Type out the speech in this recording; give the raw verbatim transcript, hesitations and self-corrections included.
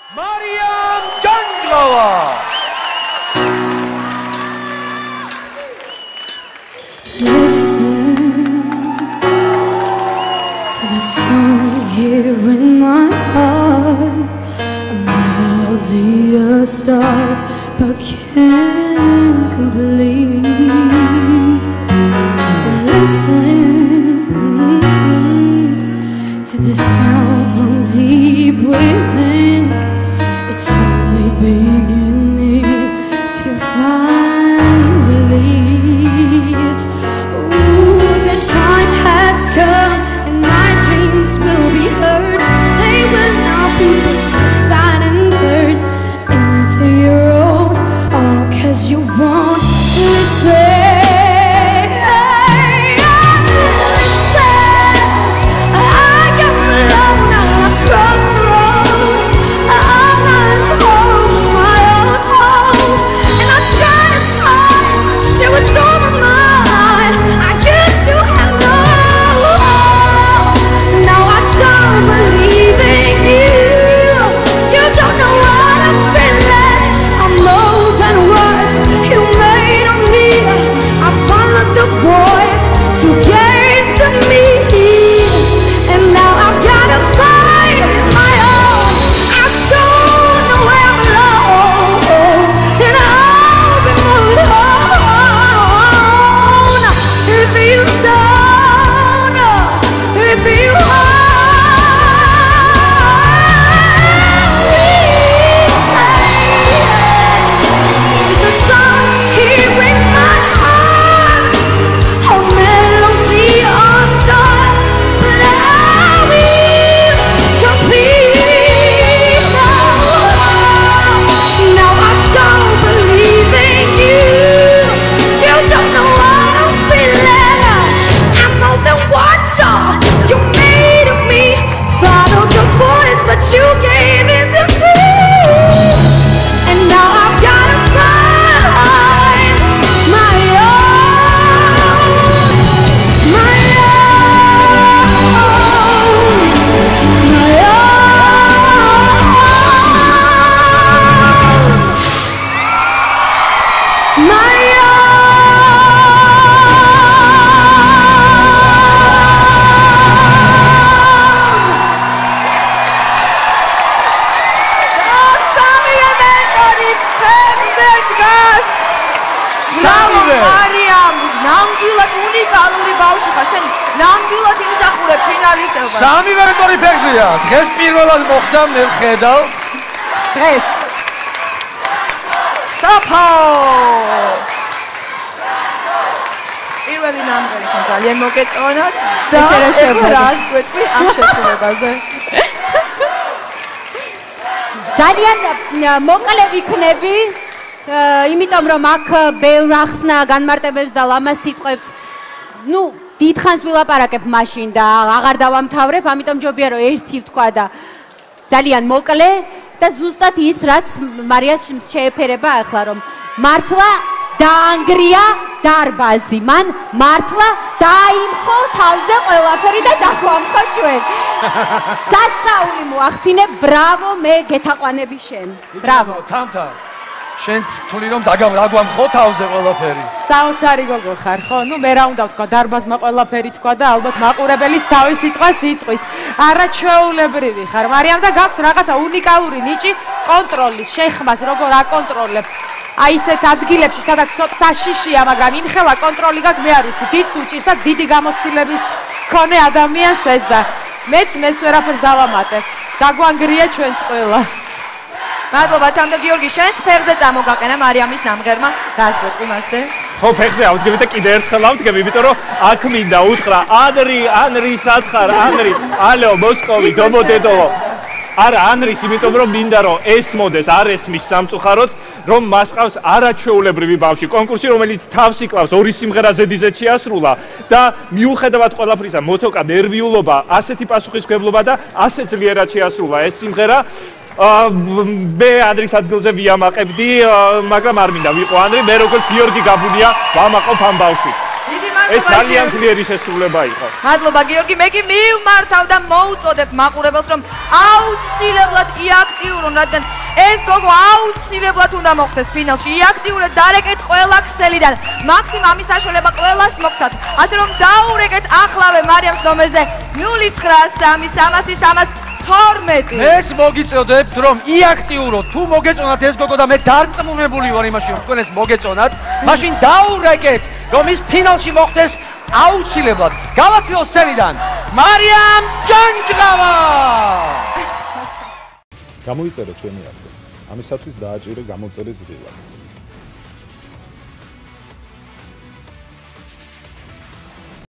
Mariam Janjlova. Listen to the song here in my heart. A melody of stars but can't complete. Listen to the sound from deep within. It's only beginning to find release. Ooh, the time has come and my dreams will be heard. They will not be pushed aside and turned into your own. All cause you won't listen. Sami ვერტორი ფეხზეა. დღეს პირველად მოხდა მე ვხედავ. დღეს. საფო. პირველი ნამღერი ხომ ძალიან მოგეწონათ. ეს რა შეგვიძლია რას გვეტყვი ამ შესრულებაზე. ძალიან მოკლე ვიქნები, იმიტომ რომ აქ ბევრ ახსნა განმარტებებს და ლამაზ სიტყვებს, ნუ დიდხანს ვილაპარაკებ მაშინ და აღარ დავამთავრებ, ამიტომ ჯობია რომ ერთი ვთქვა და ძალიან მოკლე და ზუსტად ის რაც მარიას შეეფერება ახლა რომ მართლა დაანგრია დარბაზი, მან მართლა დაიმხო თავზე ყველაფერი და დაგვამხო ჩვენ. სასწაული მოახდინე, ბრავო, მე გეთაყვანები შენ. ბრავო. თამთა. შენც თვლი რომ დაგვამხო თავზე ყველაფერი. საოცარი გოგო ხარ, ხო? ნუ მე რა უნდა ვთქვა, დარბაზმა ყველაფერი თქვა და ალბათ მაყურებელის თავის სიტყვა სიტყვის. არაჩვეულებრივი ხარ, მარიამ და გაქვს რაღაცა უნიკალური ნიჭი კონტროლის, შეხმას როგორ აკონტროლებ. აი ესეთ ადგილებში, სადაც საშიშია, მაგრამ იმხელა კონტროლი გაქვს, მე არ ვიცი, დიდს უჭირს და დიდი გამოცდილების მქონე ადამიანს ეს და მეც მეც ვერაფერს დავამატებ. დაგვანგრია ჩვენც ყველა. მადლობა თამდა გიორგი, შენც ფეხზე წამოგაყენა მარიამის ნამღერმა. რას გვეტყვი მასზე? ხო, ფეხზე ავდგები და კიდე ერთხელ ავდგები, იმიტომ რომ აქ მინდა უთხრა, ანრი, ანრი სათხარ, ანრი, ალო, მოსკოვი, დობოდედოვო. არა, ანრის, იმიტომ რომ მინდა რომ ესმოდეს, არ ესმის სამწუხაროდ, რომ მას ყავს არაჩვეულებრივი ბავშვი. კონკურსი, რომელიც თავს იკლავს, ორი სიმღერა ზედიზედ შეასრულა და მიუხედავად ყველაფრისა, მotokა ნერვიულობა, ასეთი პასუხისმგებლობა და ასე ძლიერად შეასრულა ეს სიმღერა. მე ანდრის ადგილზე ვიამაყებდი, მაგრამ არ მინდა ვიყო ანდრი, მე როგორც გიორგი გაბუნია, ვამაყობ ამ ბავშვს. დიდი ეს ძალიან ძლიერი შესრულება იყო. მადლობა გიორგი, მე კი მივმართავ და მოუწოდებ მაყურებელს რომ აუცილებლად იაქტიურონ, რადგან ეს გოგო აუცილებლად უნდა მოხდეს ფინალში. იაქტიურეთ, დარეკეთ ყველა ქსელიდან. მაგთი მამის საშუალება ყველას მოხდათ. ასე რომ დაურეკეთ ახლავე მარიამს ნომერზე ნული ცხრა სამი სამასი სამას თორმეტი. ეს მოგიწოდებთ რომ იაქტიუროთ. თუ მოგეწონათ ეს გოგო და მე დარწმუნებული ვარ იმაში რომ თქვენ ეს მოგეწონათ, მაშინ დაურეკეთ რომ ის ფინალში მოხდეს აუცილებლად. გავაცილოთ სცენიდან მარიამ ჯანჯღავა. გამოიწერა ჩვენი არქივი. ამისათვის დააჭირე გამოწერის ღილაკს.